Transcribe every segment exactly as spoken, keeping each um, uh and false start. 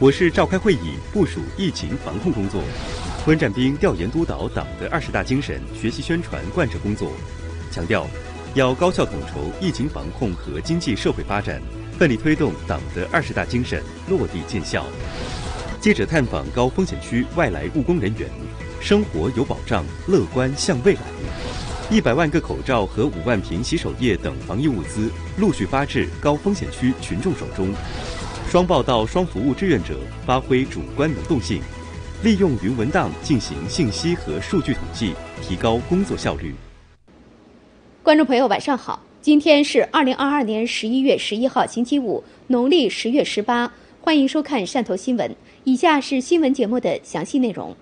我市召开会议，部署疫情防控工作。温占兵调研督导党的二十大精神学习宣传贯彻工作，强调要高效统筹疫情防控和经济社会发展，奋力推动党的二十大精神落地见效。记者探访高风险区外来务工人员，生活有保障，乐观向未来。一百万个口罩和五万瓶洗手液等防疫物资陆续发至高风险区群众手中。双报到双服务志愿者发挥主观能动性，利用云文档进行信息和数据统计，提高工作效率。 观众朋友，晚上好，今天是二零二二年十一月十一号，星期五，农历十月十八，欢迎收看汕头新闻。以下是新闻节目的详细内容。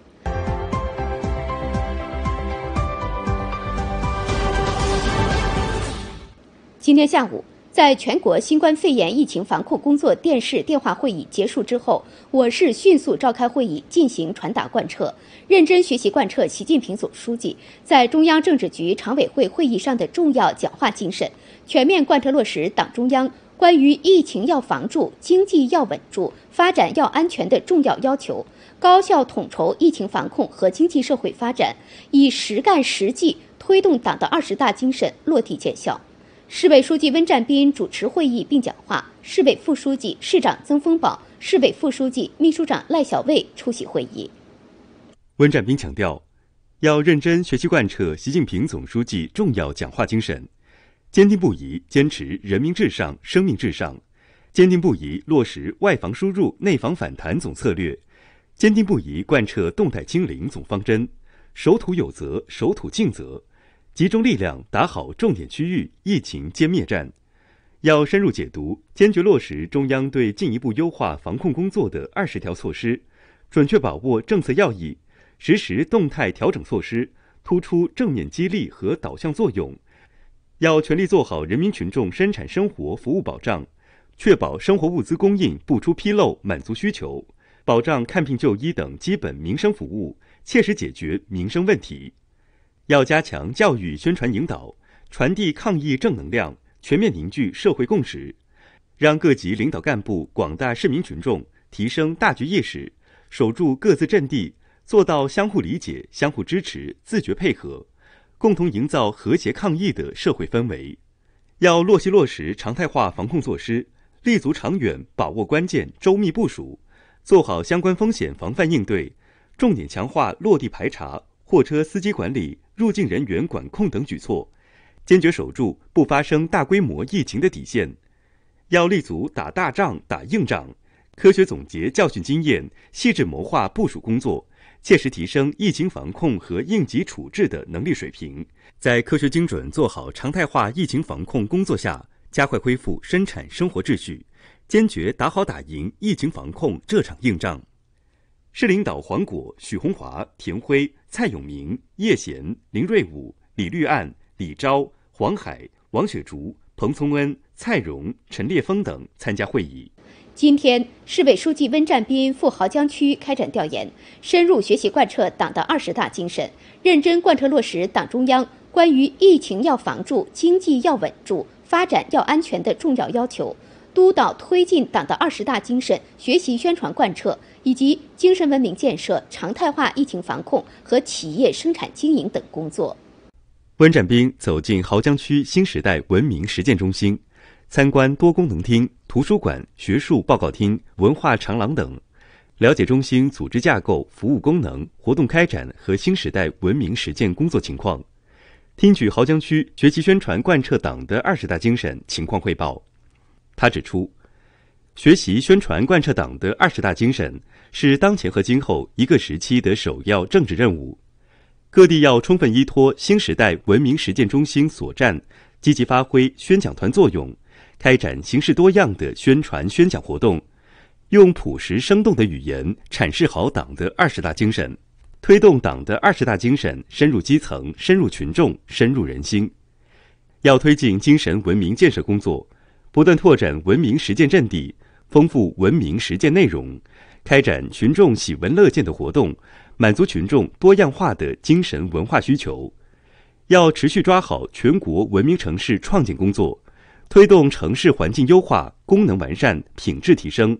今天下午，在全国新冠肺炎疫情防控工作电视电话会议结束之后，我市迅速召开会议进行传达贯彻，认真学习贯彻习近平总书记在中央政治局常委会会议上的重要讲话精神，全面贯彻落实党中央关于疫情要防住、经济要稳住、发展要安全的重要要求，高效统筹疫情防控和经济社会发展，以实干实际推动党的二十大精神落地见效。市委书记温占斌主持会议并讲话，市委副书记、市长曾丰宝、市委副书记、秘书长赖小卫出席会议。 温占斌强调，要认真学习贯彻习近平总书记重要讲话精神，坚定不移坚持人民至上、生命至上，坚定不移落实外防输入、内防反弹总策略，坚定不移贯彻动态清零总方针，守土有责、守土尽责，集中力量打好重点区域疫情歼灭战。要深入解读，坚决落实中央对进一步优化防控工作的二十条措施，准确把握政策要义，实施动态调整措施，突出正面激励和导向作用。要全力做好人民群众生产生活服务保障，确保生活物资供应不出纰漏，满足需求，保障看病就医等基本民生服务，切实解决民生问题。要加强教育宣传引导，传递抗疫正能量，全面凝聚社会共识，让各级领导干部、广大市民群众提升大局意识，守住各自阵地，做到相互理解、相互支持、自觉配合，共同营造和谐抗疫的社会氛围。要落细落实常态化防控措施，立足长远，把握关键，周密部署，做好相关风险防范应对，重点强化落地排查、货车司机管理、入境人员管控等举措，坚决守住不发生大规模疫情的底线。要立足打大仗、打硬仗，科学总结教训经验，细致谋划部署工作，切实提升疫情防控和应急处置的能力水平，在科学精准做好常态化疫情防控工作下，加快恢复生产生活秩序，坚决打好打赢疫情防控这场硬仗。市领导黄果、许宏华、田辉、蔡永明、叶贤、林瑞武、李绿岸、李钊、黄海、王雪竹、彭聪恩、蔡荣、陈烈峰等参加会议。 今天，市委书记温占斌赴濠江区开展调研，深入学习贯彻党的二十大精神，认真贯彻落实党中央关于疫情要防住、经济要稳住、发展要安全的重要要求，督导推进党的二十大精神学习宣传贯彻以及精神文明建设、常态化疫情防控和企业生产经营等工作。 温占斌走进濠江区新时代文明实践中心，参观多功能厅、图书馆、学术报告厅、文化长廊等，了解中心组织架构、服务功能、活动开展和新时代文明实践工作情况，听取濠江区学习宣传贯彻党的二十大精神情况汇报。他指出，学习宣传贯彻党的二十大精神是当前和今后一个时期的首要政治任务，各地要充分依托新时代文明实践中心所占，积极发挥宣讲团作用，开展形式多样的宣传宣讲活动，用朴实生动的语言阐释好党的二十大精神，推动党的二十大精神深入基层、深入群众、深入人心。要推进精神文明建设工作，不断拓展文明实践阵地，丰富文明实践内容，开展群众喜闻乐见的活动，满足群众多样化的精神文化需求。要持续抓好全国文明城市创建工作，推动城市环境优化、功能完善、品质提升，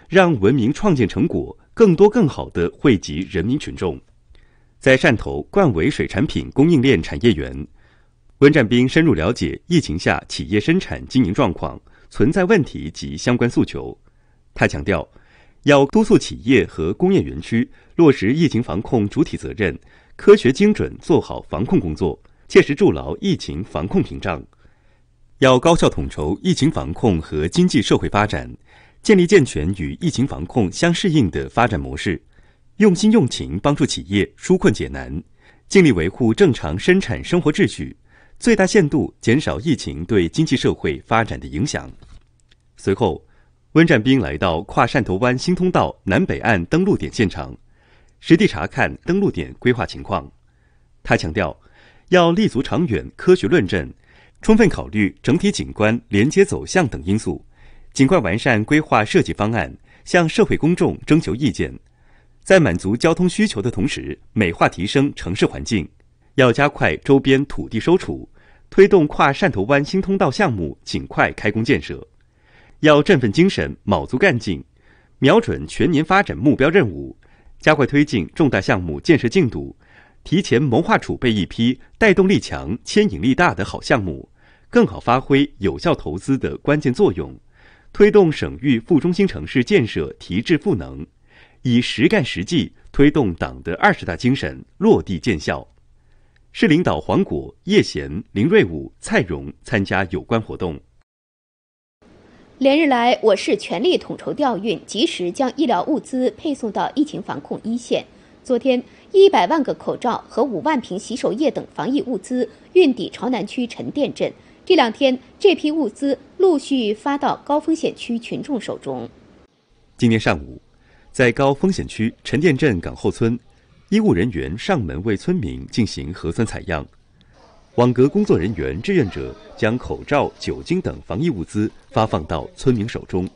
让文明创建成果更多更好地惠及人民群众。在汕头冠伟水产品供应链产业园，温占斌深入了解疫情下企业生产经营状况、存在问题及相关诉求。他强调，要督促企业和工业园区落实疫情防控主体责任，科学精准做好防控工作，切实筑牢疫情防控屏障。要高效统筹疫情防控和经济社会发展，建立健全与疫情防控相适应的发展模式，用心用情帮助企业纾困解难，尽力维护正常生产生活秩序，最大限度减少疫情对经济社会发展的影响。随后，温占斌来到跨汕头湾新通道南北岸登陆点现场，实地查看登陆点规划情况。他强调，要立足长远科学论证，充分考虑整体景观连接走向等因素，尽快完善规划设计方案，向社会公众征求意见。在满足交通需求的同时，美化提升城市环境，要加快周边土地收储，推动跨汕头湾新通道项目尽快开工建设。要振奋精神，卯足干劲，瞄准全年发展目标任务，加快推进重大项目建设进度，提前谋划储备一批带动力强、牵引力大的好项目，更好发挥有效投资的关键作用，推动省域副中心城市建设提质赋能，以实干实际推动党的二十大精神落地见效。市领导黄果、叶贤、林瑞武、蔡荣参加有关活动。 连日来，我市全力统筹调运，及时将医疗物资配送到疫情防控一线。昨天，一百万个口罩和五万瓶洗手液等防疫物资运抵朝南区陈店镇。这两天，这批物资陆续发到高风险区群众手中。 今天上午，在高风险区陈店镇港后村，医务人员上门为村民进行核酸采样。网格工作人员、志愿者将口罩、酒精等防疫物资发放到村民手中。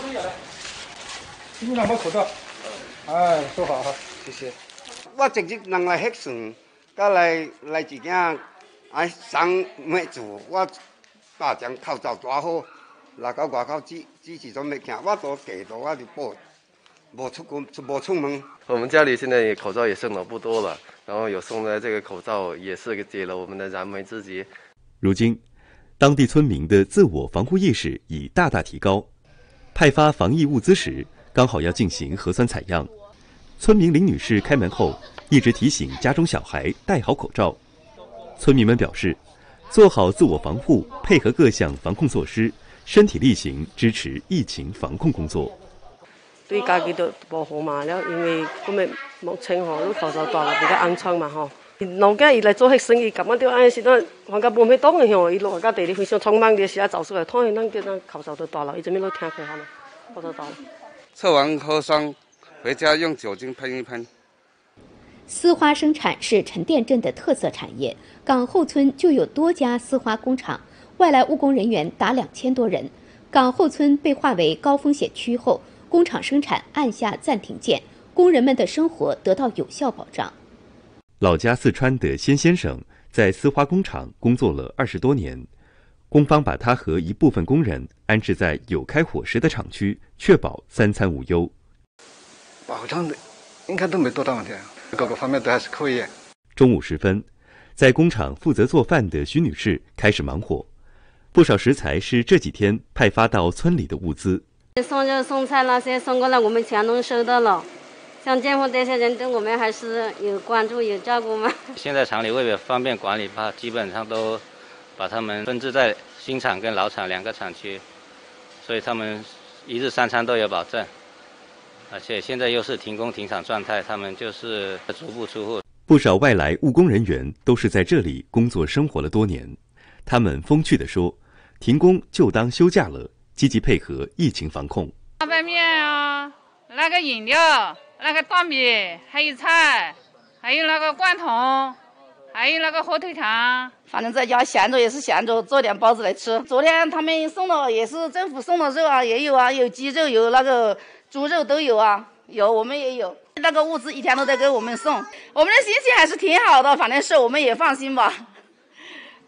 你两包口罩，哎，收好哈，谢谢。 我直接人来核酸，甲来来一件，哎，送咩做？我把将口罩抓好，拿到外口支支持准备行，我都寄到我就报，无出国，无出门。 我们家里现在口罩也剩的不多了。然后有送的这个口罩也是解了我们的燃眉之急。 如今，当地村民的自我防护意识已大大提高。派发防疫物资时，刚好要进行核酸采样。村民林女士开门后，一直提醒家中小孩戴好口罩。村民们表示，做好自我防护，配合各项防控措施，身体力行支持疫情防控工作。 对家己都保护嘛了，因为咁咪目前吼，都口罩戴了比较安全嘛吼。老家伊来做迄生意，咁样就安时阵，我家冇咩当嘅吼，伊落家地里非常匆忙嘅时啊，走出来，突然咱叫咱口罩都戴了，伊这边都听开下嘛，口罩戴了。 测完核酸，回家用酒精喷一喷。 丝花生产是陈店镇的特色产业，港后村就有多家丝花工厂，外来务工人员达两千多人。港后村被划为高风险区后，工厂生产按下暂停键，工人们的生活得到有效保障。 老家四川的先先生在丝花工厂工作了二十多年，工方把他和一部分工人安置在有开伙食的厂区，确保三餐无忧。 保障的应该都没多大问题，各个方面都还是可以。 中午时分，在工厂负责做饭的徐女士开始忙活，不少食材是这几天派发到村里的物资。 送就送菜那些送过来，我们全都收到了。像建户这些人对我们还是有关注、有照顾嘛。 现在厂里为了方便管理吧，基本上都把他们分置在新厂跟老厂两个厂区，所以他们一日三餐都有保证。而且现在又是停工停厂状态，他们就是足不出户。 不少外来务工人员都是在这里工作生活了多年，他们风趣地说：“停工就当休假了。”积极配合疫情防控。 大拌面啊，那个饮料，那个大米，还有菜，还有那个罐头，还有那个火腿肠。 反正在家闲着也是闲着，做点包子来吃。昨天他们送的也是政府送的肉啊，也有啊，有鸡肉，有那个猪肉都有啊，有我们也有。那个物资一天都在给我们送，我们的心情还是挺好的，反正是我们也放心吧。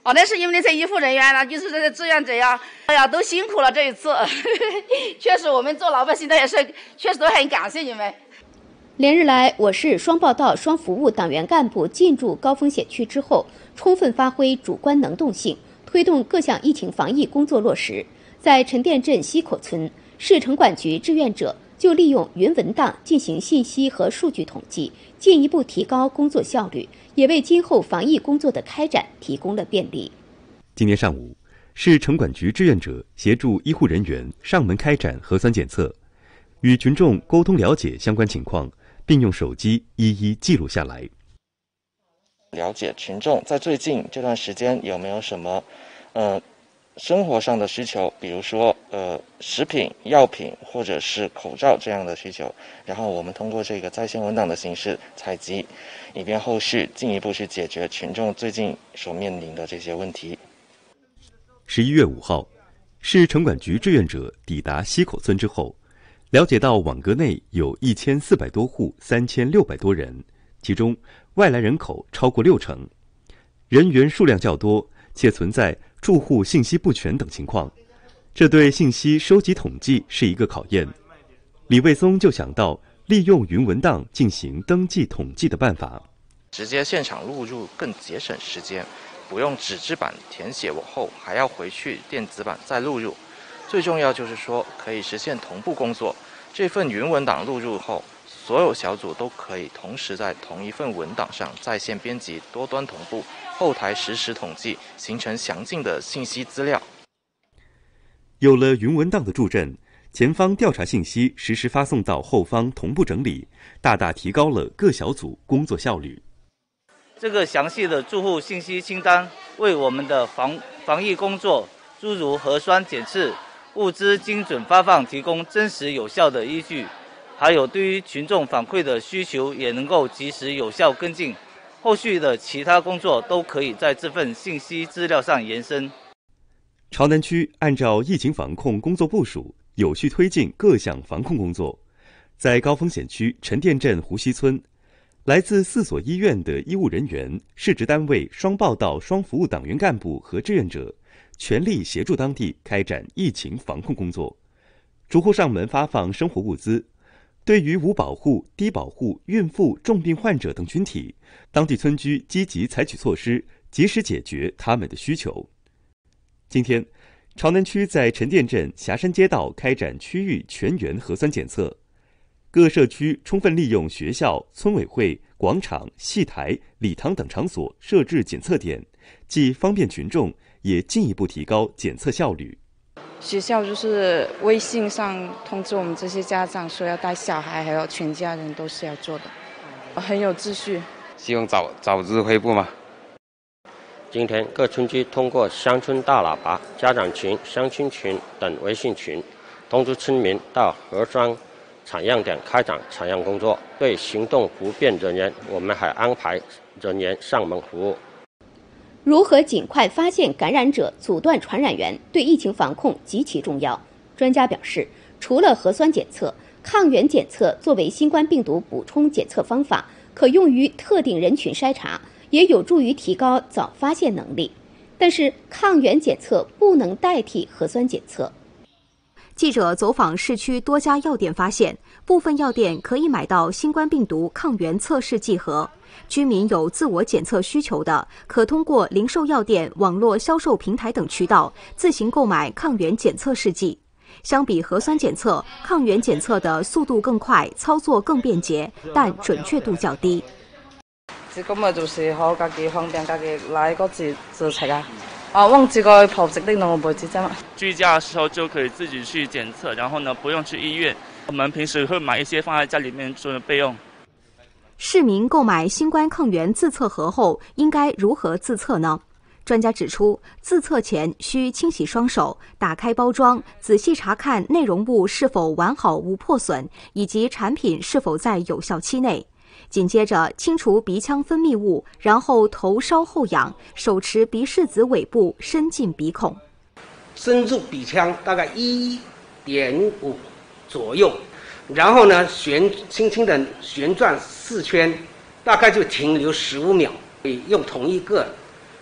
哦，那是因为那些医护人员呢，就是这些志愿者呀，哎呀，都辛苦了这一次。确实，我们做老百姓的也是，确实都很感谢你们。 连日来，我市双报道、双服务党员干部进驻高风险区之后，充分发挥主观能动性，推动各项疫情防疫工作落实。在陈店镇西口村，市城管局志愿者就利用云文档进行信息和数据统计，进一步提高工作效率，也为今后防疫工作的开展提供了便利。 今天上午，市城管局志愿者协助医护人员上门开展核酸检测，与群众沟通了解相关情况，并用手机一一记录下来。 了解群众在最近这段时间有没有什么呃生活上的需求，比如说呃食品、药品或者是口罩这样的需求，然后我们通过这个在线文档的形式采集，以便后续进一步去解决群众最近所面临的这些问题。 十一月五号，市城管局志愿者抵达西口村之后，了解到网格内有一千四百多户，三千六百多人，其中外来人口超过六成，人员数量较多，且存在住户信息不全等情况，这对信息收集统计是一个考验。李卫松就想到利用云文档进行登记统计的办法， 直接现场录入更节省时间，不用纸质版填写我后还要回去电子版再录入。最重要就是说可以实现同步工作，这份云文档录入后，所有小组都可以同时在同一份文档上在线编辑，多端同步，后台实时统计，形成详尽的信息资料。 有了云文档的助阵，前方调查信息实时发送到后方同步整理，大大提高了各小组工作效率。 这个详细的住户信息清单为我们的防防疫工作，诸如核酸检测、物资精准发放提供真实有效的依据，还有对于群众反馈的需求也能够及时有效跟进，后续的其他工作都可以在这份信息资料上延伸。 朝南区按照疫情防控工作部署，有序推进各项防控工作。在高风险区陈店镇湖西村，来自四所医院的医务人员、市直单位双报道、双服务党员干部和志愿者全力协助当地开展疫情防控工作，逐户上门发放生活物资。对于无保护、低保户、孕妇、重病患者等群体，当地村居积极采取措施，及时解决他们的需求。今天，朝南区在陈店镇霞山街道开展区域全员核酸检测，各社区充分利用学校、村委会、广场、戏台、礼堂等场所设置检测点，既方便群众，也进一步提高检测效率。 学校就是微信上通知我们这些家长说要带小孩，还有全家人都是要做的，很有秩序。 希望早早日恢复嘛。 今天各村居通过乡村大喇叭、家长群、乡亲群等微信群，通知村民到核酸采样点开展采样工作。对行动不便人员，我们还安排人员上门服务。 如何尽快发现感染者、阻断传染源，对疫情防控极其重要。专家表示，除了核酸检测，抗原检测作为新冠病毒补充检测方法，可用于特定人群筛查，也有助于提高早发现能力。但是，抗原检测不能代替核酸检测。 记者走访市区多家药店发现，部分药店可以买到新冠病毒抗原测试剂盒。居民有自我检测需求的，可通过零售药店、网络销售平台等渠道自行购买抗原检测试剂。相比核酸检测，抗原检测的速度更快，操作更便捷，但准确度较低。 这咁啊，就是好家己方便家己来个自自测啊。啊，忘记个普及的农不知道吗？ 居家的时候就可以自己去检测，然后呢，不用去医院。我们平时会买一些放在家里面做备用。 市民购买新冠抗原自测盒后，应该如何自测呢？专家指出，自测前需清洗双手，打开包装，仔细查看内容物是否完好无破损，以及产品是否在有效期内。紧接着清除鼻腔分泌物，然后头稍后仰，手持鼻拭子尾部伸进鼻孔， 深入鼻腔大概一点五左右，然后呢旋轻轻的旋转四圈，大概就停留十五秒。用同一个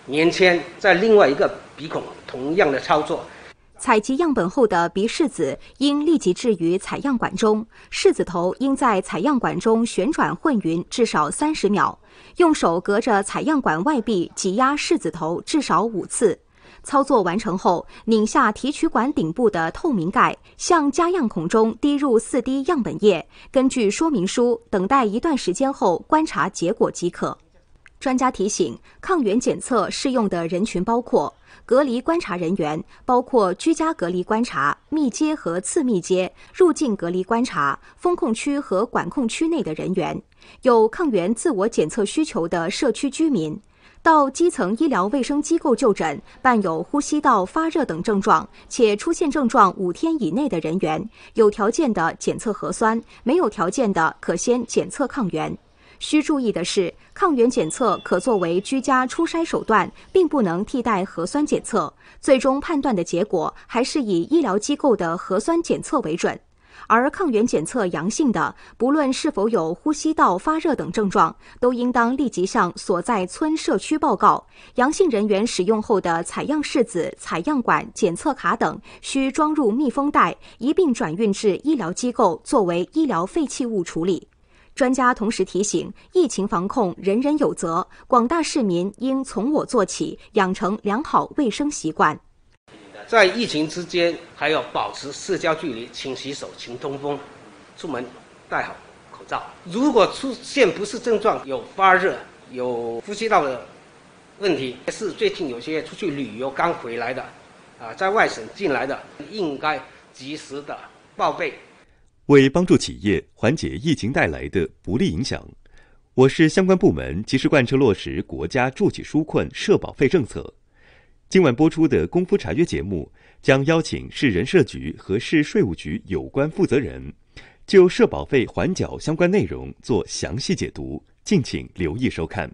棉签在另外一个鼻孔同样的操作。 采集样本后的鼻拭子应立即置于采样管中，拭子头应在采样管中旋转混匀至少三十秒，用手隔着采样管外壁挤压拭子头至少五次。操作完成后，拧下提取管顶部的透明盖，向加样孔中滴入四滴样本液，根据说明书等待一段时间后观察结果即可。专家提醒，抗原检测适用的人群包括隔离观察人员，包括居家隔离观察、密接和次密接、入境隔离观察、封控区和管控区内的人员，有抗原自我检测需求的社区居民，到基层医疗卫生机构就诊，伴有呼吸道发热等症状且出现症状五天以内的人员，有条件的检测核酸，没有条件的可先检测抗原。需注意的是，抗原检测可作为居家初筛手段，并不能替代核酸检测，最终判断的结果还是以医疗机构的核酸检测为准。而抗原检测阳性的，不论是否有呼吸道发热等症状，都应当立即向所在村社区报告。阳性人员使用后的采样拭子、采样管、检测卡等，需装入密封袋，一并转运至医疗机构作为医疗废弃物处理。专家同时提醒，疫情防控人人有责，广大市民应从我做起，养成良好卫生习惯。 在疫情之间，还要保持社交距离，勤洗手、勤通风，出门戴好口罩。如果出现不适症状，有发热、有呼吸道的问题，是最近有些出去旅游刚回来的，啊，在外省进来的，应该及时的报备。 为帮助企业缓解疫情带来的不利影响，我市相关部门及时贯彻落实国家助企纾困社保费政策。今晚播出的功夫茶约节目将邀请市人社局和市税务局有关负责人就社保费缓缴相关内容做详细解读，敬请留意收看。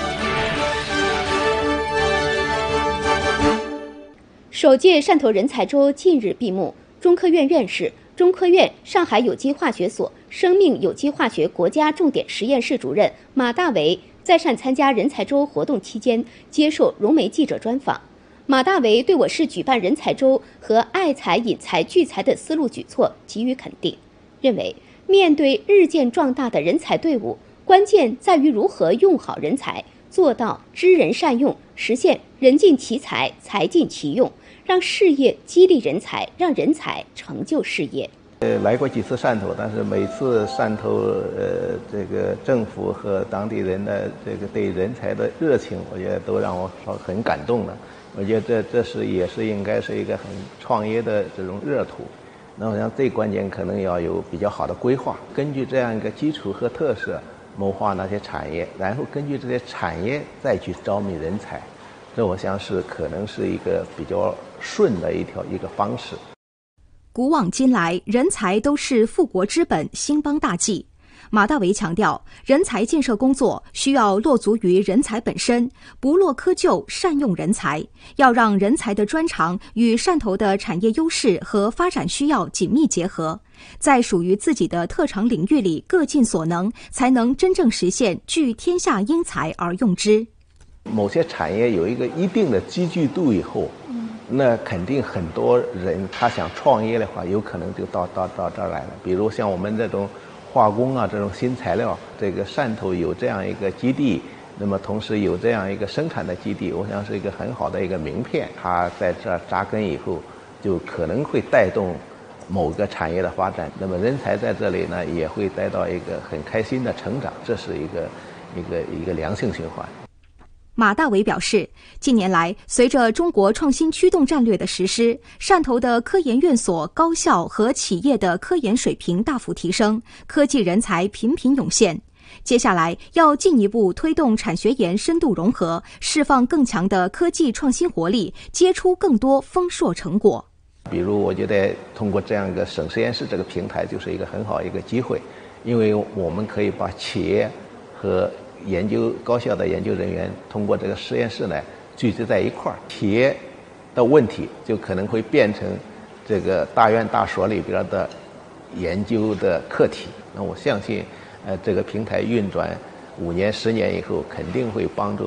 首届汕头人才周近日闭幕，中科院院士、中科院上海有机化学所生命有机化学国家重点实验室主任马大为在汕参加人才周活动期间接受融媒记者专访。马大为对我市举办人才周和爱才引才聚才的思路举措给予肯定，认为面对日渐壮大的人才队伍，关键在于如何用好人才，做到知人善用，实现人尽其才，才尽其用，让事业激励人才，让人才成就事业。 呃，来过几次汕头，但是每次汕头呃这个政府和当地人的这个对人才的热情，我觉得都让我很感动了。我觉得这这是也是应该是一个很创业的这种热土。那我想最关键可能要有比较好的规划，根据这样一个基础和特色，谋划那些产业，然后根据这些产业再去招募人才。这我想是可能是一个比较顺的一条一个方式。 古往今来，人才都是富国之本，兴邦大计。马大为强调，人才建设工作需要落足于人才本身，不落窠臼，善用人才，要让人才的专长与汕头的产业优势和发展需要紧密结合，在属于自己的特长领域里各尽所能，才能真正实现聚天下英才而用之。 某些产业有一个一定的积聚度以后，那肯定很多人他想创业的话，有可能就到到到这儿来了。比如像我们这种化工啊，这种新材料，这个汕头有这样一个基地，那么同时有这样一个生产的基地，我想是一个很好的一个名片。它在这儿扎根以后，就可能会带动某个产业的发展。那么人才在这里呢，也会得到一个很开心的成长，这是一个一个一个良性循环。 马大为表示，近年来，随着中国创新驱动战略的实施，汕头的科研院所、高校和企业的科研水平大幅提升，科技人才频频涌现。接下来要进一步推动产学研深度融合，释放更强的科技创新活力，结出更多丰硕成果。 比如，我觉得通过这样一个省实验室这个平台，就是一个很好一个机会，因为我们可以把企业和研究高校的研究人员通过这个实验室呢聚集在一块儿，企业的问题就可能会变成这个大院大所里边的研究的课题。那我相信，呃，这个平台运转五年、十年以后，肯定会帮助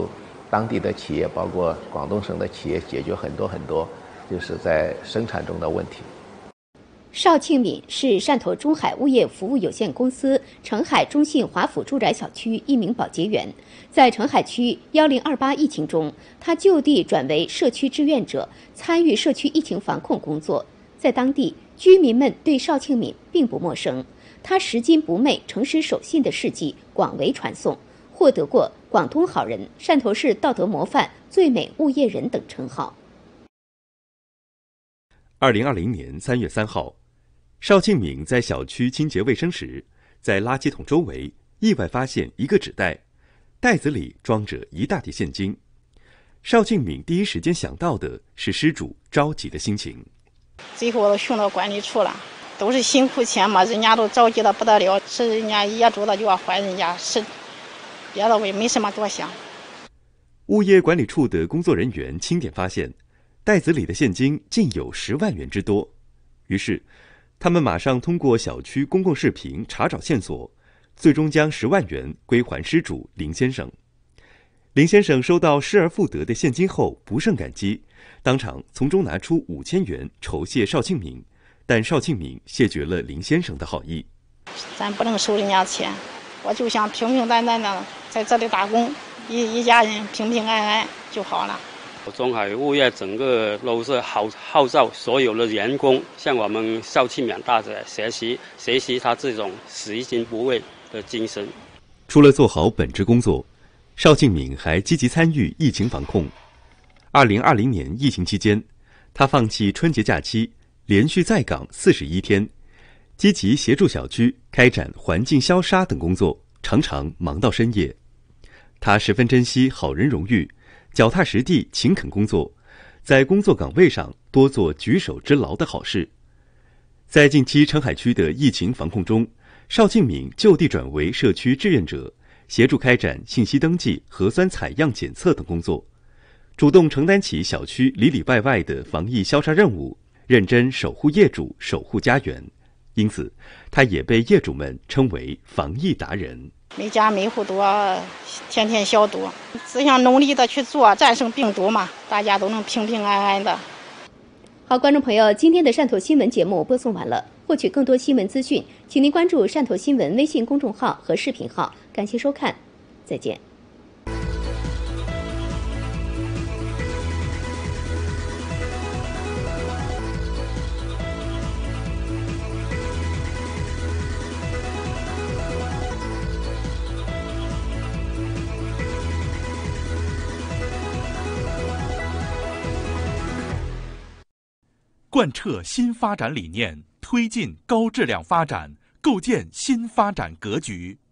当地的企业，包括广东省的企业，解决很多很多就是在生产中的问题。 邵庆敏是汕头中海物业服务有限公司澄海中信华府住宅小区一名保洁员。在澄海区幺零二八疫情中，他就地转为社区志愿者，参与社区疫情防控工作。在当地，居民们对邵庆敏并不陌生，他拾金不昧、诚实守信的事迹广为传颂，获得过广东好人、汕头市道德模范、最美物业人等称号。 二零二零年三月三号，邵庆敏在小区清洁卫生时，在垃圾桶周围意外发现一个纸袋，袋子里装着一大叠现金。邵庆敏第一时间想到的是失主着急的心情。 最后我都送到管理处了，都是辛苦钱嘛，人家都着急的不得了，是人家业主的就要还人家，是别的我也没什么多想。 物业管理处的工作人员清点发现，袋子里的现金竟有十万元之多，于是他们马上通过小区公共视频查找线索，最终将十万元归还失主林先生。林先生收到失而复得的现金后不胜感激，当场从中拿出五千元酬谢邵庆敏，但邵庆敏谢绝了林先生的好意。 咱不能收人家钱，我就想平平淡淡的在这里打工，一一家人平平安安就好了。 中海物业整个都是号号召所有的员工向我们邵庆敏大姐学习学习他这种拾金不昧的精神。 除了做好本职工作，邵庆敏还积极参与疫情防控。二零二零年疫情期间，他放弃春节假期，连续在岗四十一天，积极协助小区开展环境消杀等工作，常常忙到深夜。他十分珍惜好人荣誉，脚踏实地勤恳工作，在工作岗位上多做举手之劳的好事。在近期澄海区的疫情防控中，邵庆敏就地转为社区志愿者，协助开展信息登记、核酸采样检测等工作，主动承担起小区里里外外的防疫消杀任务，认真守护业主、守护家园。因此，他也被业主们称为防疫达人。 每家每户都要天天消毒，只想努力的去做，战胜病毒嘛，大家都能平平安安的。 好，观众朋友，今天的汕头新闻节目播送完了。获取更多新闻资讯，请您关注汕头新闻微信公众号和视频号。感谢收看，再见。 贯彻新发展理念，推进高质量发展，构建新发展格局。